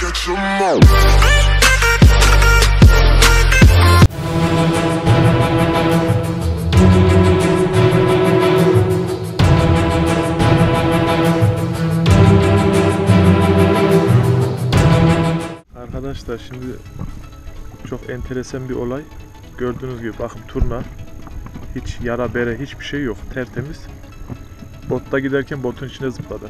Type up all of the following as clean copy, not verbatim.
catch 'em all. Arkadaşlar şimdi çok enteresan bir olay. Gördüğünüz gibi bakın turna. Hiç yara bere hiçbir şey yok. Tertemiz. Botta giderken botun içine zıpladı.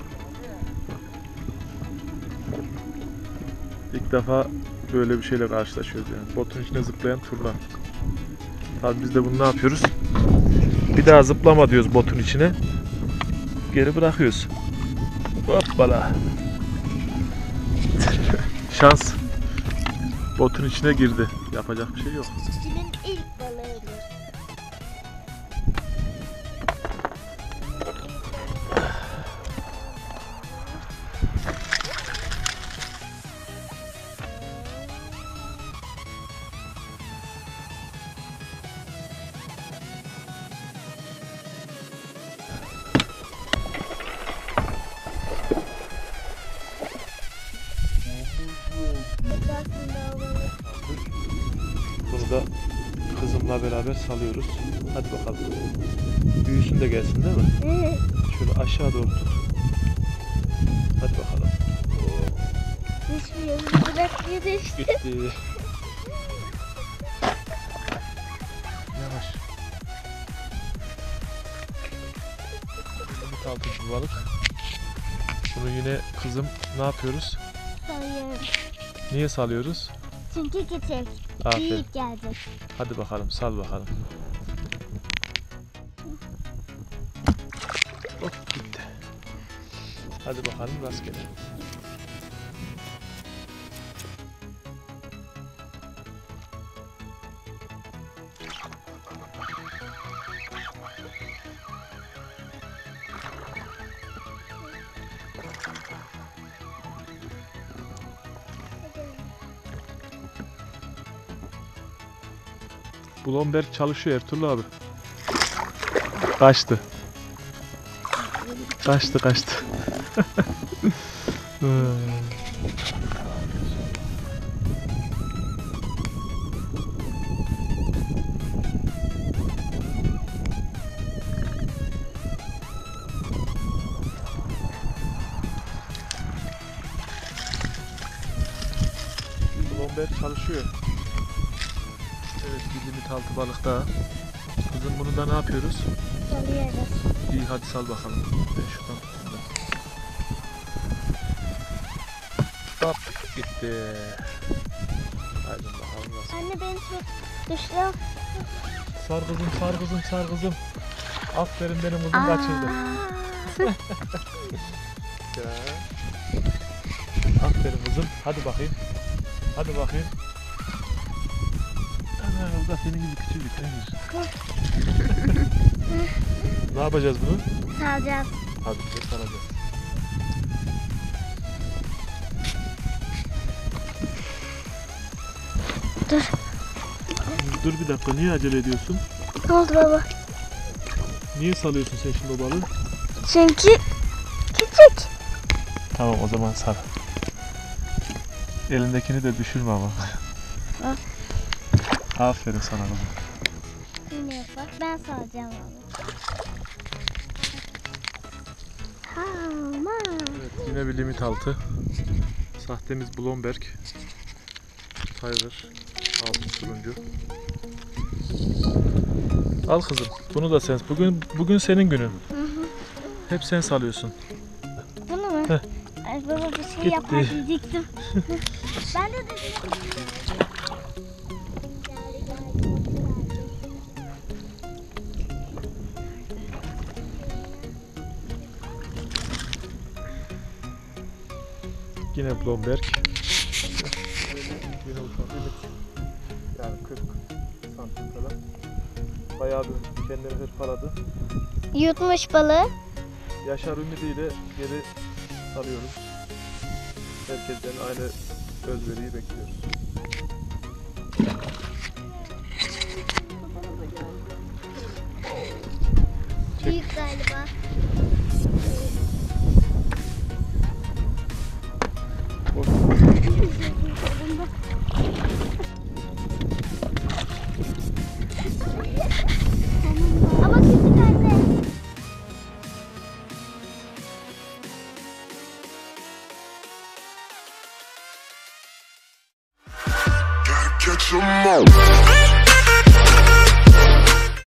İlk defa böyle bir şeyle karşılaşıyoruz yani. Botun içine zıplayan turna. Tabii biz de bunu ne yapıyoruz? Bir daha zıplama diyoruz botun içine. Geri bırakıyoruz. Hoppala. Şans. Botun içine girdi. Yapacak bir şey yok. Çiçeğin ilk balığıydı. Bunu da kızımla beraber salıyoruz. Hadi bakalım. Büyüsün de gelsin değil mi? Evet. Şöyle aşağı doğru tut. Hadi bakalım. Hiçbir yolu bırakmıyor işte. Gitti. Yavaş. Bir altı bir balık. Bunu yine kızım ne yapıyoruz? Sayıyorum. Niye salıyoruz? Çünkü küçük. Aferin. Büyük gelecek. Hadi bakalım sal bakalım. Hop gitti. Hadi bakalım rastgele. Blomberg çalışıyor Ertuğrul abi. Kaçtı. Kaçtı. Blomberg çalışıyor. Evet, bir limit altı balık daha. Kızım bunu da ne yapıyoruz? Salıyoruz. İyi hadi sal bakalım. Ben şuradan tutayım da. Hop gitti. Hadi bakalım nasıl? Anne beni tut. Düştüm. Sar kızım. Aferin benim kızım kaçırdı. Ya. Aferin kızım. Hadi bakayım. Ana o da senin gibi küçücük. Ne yapacağız bunu? Salacağız. Hadi bize saracağız. Dur bir dakika, niye acele ediyorsun? Ne oldu baba? Niye salıyorsun sen şimdi o balığı? Çünkü küçük. Tamam o zaman sar. Elindekini de düşürme ama. Al. Aferin sana kızım. Yine yap bak, ben salacağım baba. Aman. Evet, yine bir limit altı. Sahtemiz Blomberg. Tiger. Altın turuncu. Al kızım. Bunu da sen. Bugün senin günün. Hep sen salıyorsun. Bunu mu? Heh. Ay baba bir şey Gitti. yapar diyecektim. Ben de dedim. Yine Blomberg. Yine ufak limit. Yani 40 santim kadar. Bayağı bir kendini hırpaladı. Yutmuş balığı. Yaşar ümidiyle geri sarıyoruz. Herkesten aynı özveriyi bekliyoruz. Büyük galiba. Boş. düşüyorsun kolunda. Ama küçük anne. Gotta catch 'em all.